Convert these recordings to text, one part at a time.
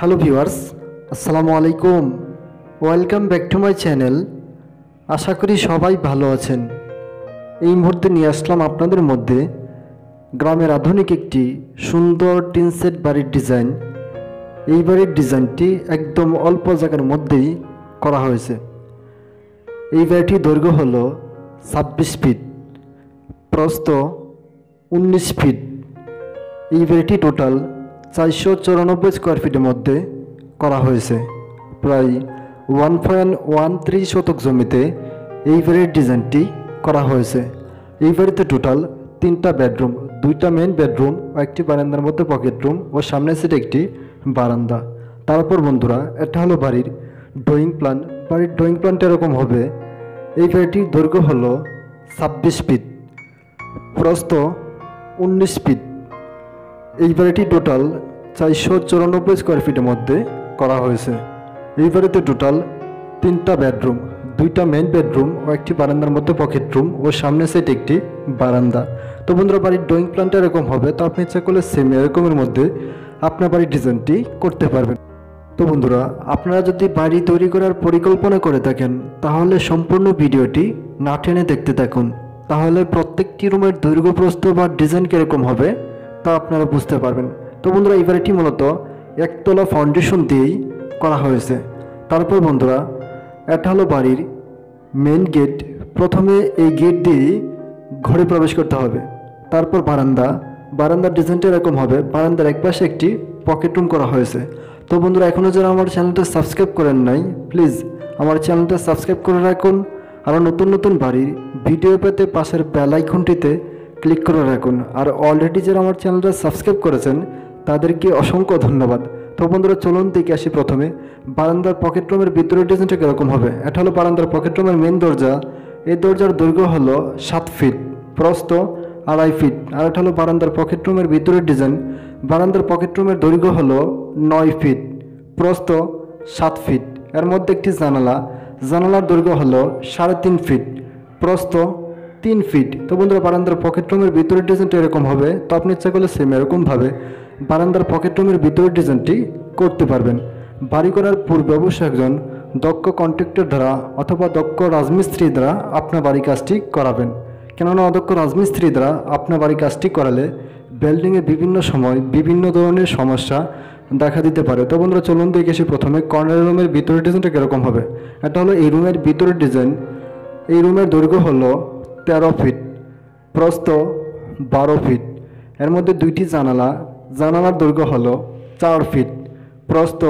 Hello viewers, আসসালামু আলাইকুম। Welcome back to my channel. আশা করি সবাই ভালো আছেন। এই মুহূর্তে নিয়ে আসলাম আপনাদের মধ্যে গ্রামের আধুনিক একটি সুন্দর টিন সেট বাড়ির ডিজাইন। এই বাড়ির ডিজাইনটি একদম অল্প জায়গার মধ্যেই করা হয়েছে। এই বাড়িটির দৈর্ঘ্য হলো 26 ফিট, প্রস্থ 19 ফিট। এই বাড়িটি টোটাল 494 স্কোয়ার ফিটের মধ্যে করা হয়েছে। প্রায় 1.13 শতক জমিতে এই বাড়ির ডিজাইনটি করা হয়েছে। এই বাড়িতে টোটাল 3টা বেডরুম, 2টা মেন বেডরুম ও একটি বারান্দার মধ্যে পকেট রুম ও সামনের সাইডে একটি বারান্দা। তারপর বন্ধুরা, এটা হলো বাড়ির ড্রয়িং প্ল্যান। বাড়ির ড্রয়িং প্ল্যানটা এরকম হবে। এই বাড়িটির দৈর্ঘ্য হলো 26 ফিট, প্রস্থ 19 ফিট। এই বাড়িটি টোটাল 494 স্কোয়ার ফিটের মধ্যে করা হয়েছে। এই বাড়িতে টোটাল 3টা বেডরুম, 2টা মেন বেডরুম ও একটি বারান্দার মধ্যে পকেট রুম ও সামনে সাইড একটি বারান্দা। তো বন্ধুরা, বাড়ির ড্রয়িং প্ল্যানটা এরকম হবে। তো আপনি ইচ্ছা করলে সেম এরকমের মধ্যে আপনার বাড়ির ডিজাইনটি করতে পারবেন। তো বন্ধুরা, আপনারা যদি বাড়ি তৈরি করার পরিকল্পনা করে থাকেন তাহলে সম্পূর্ণ ভিডিওটি না টেনে দেখতে থাকুন। তাহলে প্রত্যেকটি রুমের দৈর্ঘ্য, প্রস্থ বা ডিজাইন কীরকম হবে তা আপনারা বুঝতে পারবেন। তো বন্ধুরা, এই বাড়িটি মূলত একতলা ফাউন্ডেশন দিয়েই করা হয়েছে। তারপর বন্ধুরা, এটা হলো বাড়ির মেন গেট। প্রথমে এই গেট দিয়েই ঘরে প্রবেশ করতে হবে। তারপর বারান্দার ডিজাইনটা এরকম হবে। বারান্দার একপাশে একটি পকেট রুম করা হয়েছে। তো বন্ধুরা, এখনও যারা আমার চ্যানেলটা সাবস্ক্রাইব করেন নাই, প্লিজ আমার চ্যানেলটা সাবস্ক্রাইব করে রাখুন। আরও নতুন নতুন বাড়ির ভিডিও পেতে পাশের বেল আইকনটিতে ক্লিক করে রাখুন। আর অলরেডি যারা আমার চ্যানেলটা সাবস্ক্রাইব করেছেন তাদেরকে অসংখ্য ধন্যবাদ। তো বন্ধুরা, চলুন দেখে আসি। প্রথমে বারান্দার পকেট রুমের ভিতরের ডিজাইনটা কীরকম হবে। এটা হলো বারান্দার পকেট রুমের মেন দরজা। এই দরজার দৈর্ঘ্য হলো 7 ফিট, প্রস্থ 2.5 ফিট। আর এটা হলো বারান্দার পকেট রুমের ভিতরের ডিজাইন। বারান্দার পকেট রুমের দৈর্ঘ্য হলো 9 ফিট, প্রস্থ 7 ফিট। এর মধ্যে একটি জানালার দৈর্ঘ্য হলো 3.5 ফিট, প্রস্থ 3 ফিট। তো বন্ধুরা, বারান্দার পকেট রুমের ভিতরের ডিজাইনটা এরকম হবে। তো আপনি ইচ্ছা করলে সেম এরকমভাবে বারান্দার পকেট রুমের ভিতরের ডিজাইনটি করতে পারবেন। বাড়ি করার পূর্বে অবশ্যই একজন দক্ষ কন্ট্রাক্টর দ্বারা অথবা দক্ষ রাজমিস্ত্রি দ্বারা আপনার বাড়ি কাজটি করাবেন। কেননা অদক্ষ রাজমিস্ত্রি দ্বারা আপনার বাড়ি কাজটি করালে বিল্ডিংয়ে বিভিন্ন সময় বিভিন্ন ধরনের সমস্যা দেখা দিতে পারে। তো বন্ধুরা, চলুন দেখে এসে প্রথমে কর্নার রুমের ভিতরের ডিজাইনটা কীরকম হবে। এটা হলো এই রুমের ভিতরের ডিজাইন। এই রুমের দৈর্ঘ্য হলো 13 ফিট, প্রস্থ 12 ফিট। এর মধ্যে 2টি জানালার দৈর্ঘ্য হলো 4 ফিট, প্রস্থ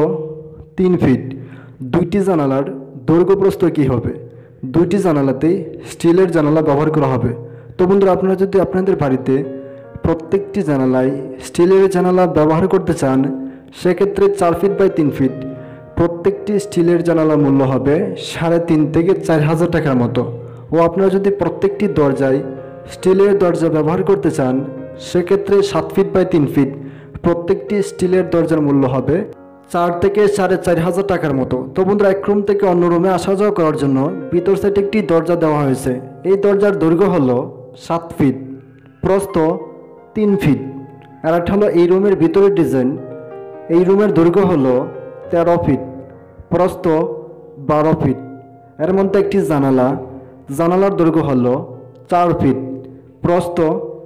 3 ফিট। 2টি জানালার দৈর্ঘ্য প্রস্থ কী হবে? 2টি জানালাতেই স্টিলের জানালা ব্যবহার করা হবে। তো বন্ধুরা, আপনারা যদি আপনাদের বাড়িতে প্রত্যেকটি জানালায় স্টিলের জানালা ব্যবহার করতে চান, সেক্ষেত্রে 4 ফিট বাই 3 ফিট প্রত্যেকটি স্টিলের জানালার মূল্য হবে 3.5 থেকে 4,000 টাকার মতো। ও আপনারা যদি প্রত্যেকটি দরজায় স্টিলের দরজা ব্যবহার করতে চান, সেক্ষেত্রে 7 ফিট বাই 3 ফিট প্রত্যেকটি স্টিলের দরজার মূল্য হবে 4 থেকে 4,500 টাকার মতো। তো বন্ধুরা, এক রুম থেকে অন্য রুমে আসা যাওয়া করার জন্য ভিতর সাইডে একটি দরজা দেওয়া হয়েছে। এই দরজার দৈর্ঘ্য হলো 7 ফিট, প্রস্থ 3 ফিট। আর এটা হলো এই রুমের ভিতরের ডিজাইন। এই রুমের দৈর্ঘ্য হলো 13 ফিট, প্রস্থ 12 ফিট। এর মধ্যে একটি জানালার দৈর্ঘ্য হলো 4 ফিট, প্রস্থ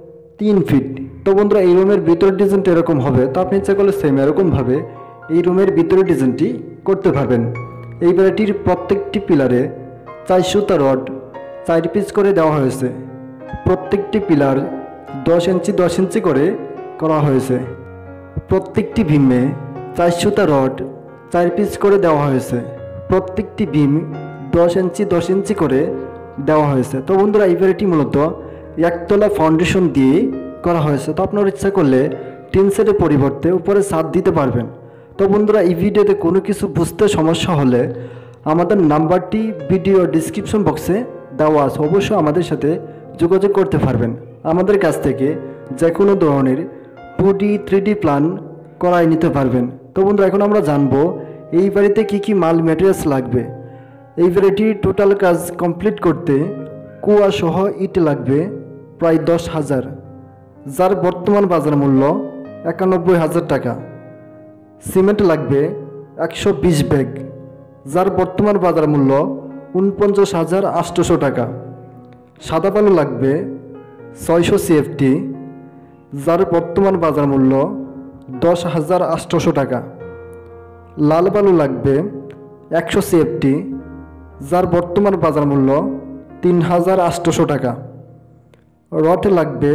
3 ফিট। তো বন্ধুরা, এই রুমের ভিতরের ডিজাইনটা এরকম হবে। তো আপনি ইচ্ছা করলে সেম এরকমভাবে এই রুমের ভিতরের ডিজাইনটি করতে পারবেন। এই বাড়িটির প্রত্যেকটি পিলারে 4 সুতা রড 4 পিস করে দেওয়া হয়েছে। প্রত্যেকটি পিলার 10 ইঞ্চি 10 ইঞ্চি করে করা হয়েছে। প্রত্যেকটি ভীমে 4 সুতা রড 4 পিস করে দেওয়া হয়েছে। প্রত্যেকটি ভীম 10 ইঞ্চি 10 ইঞ্চি করে দেওয়া হয়েছে। তো বন্ধুরা, এই বাড়িটি মূলত একতলা ফাউন্ডেশন দিয়ে করা হয়েছে। তো আপনার ইচ্ছা করলে টিন সেটের পরিবর্তে উপরে ছাদ দিতে পারবেন। তো বন্ধুরা, এই ভিডিওতে কোনো কিছু বুঝতে সমস্যা হলে আমাদের নাম্বারটি ভিডিও ডিসক্রিপশন বক্সে দেওয়া আছে। অবশ্যই আমাদের সাথে যোগাযোগ করতে পারবেন। আমাদের কাছ থেকে যে কোনো ধরনের 2D 3D প্ল্যান করাই নিতে পারবেন। তো বন্ধুরা, এখন আমরা জানবো এই বাড়িতে কি কি মাল ম্যাটেরিয়ালস লাগবে। এই বাড়িটির টোটাল কাজ কমপ্লিট করতে কুয়া সহ ইট লাগবে প্রায় 10,000, যার বর্তমান বাজার মূল্য 91,000 টাকা। সিমেন্ট লাগবে 120 ব্যাগ, যার বর্তমান বাজার মূল্য 49,800 টাকা। সাদা বালু লাগবে 600 CFT, যার বর্তমান বাজার মূল্য 10,800 টাকা। লাল বালু লাগবে 100 CFT, যার বর্তমান বাজার মূল্য 3,800 টাকা। রড লাগবে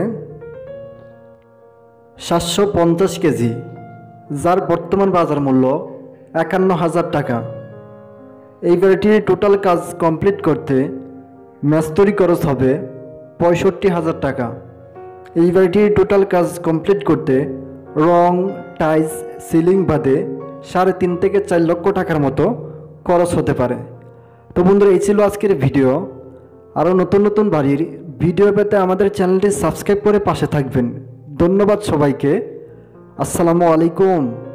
750 কেজি, যার বর্তমান বাজার মূল্য 51,000 টাকা। এই বাড়িটির টোটাল কাজ কমপ্লিট করতে মিস্ত্রি খরচ হবে 65,000 টাকা। এই বাড়িটির টোটাল কাজ কমপ্লিট করতে রং, টাইলস, সিলিং বাদে 3.5 থেকে 4 লক্ষ টাকার মতো খরচ হতে পারে। তো বন্ধুরা, এই ছিল আজকের ভিডিও। আরও নতুন নতুন বাড়ির ভিডিও পেতে আমাদের চ্যানেলটি সাবস্ক্রাইব করে পাশে থাকবেন। ধন্যবাদ সবাইকে। আসসালামু আলাইকুম।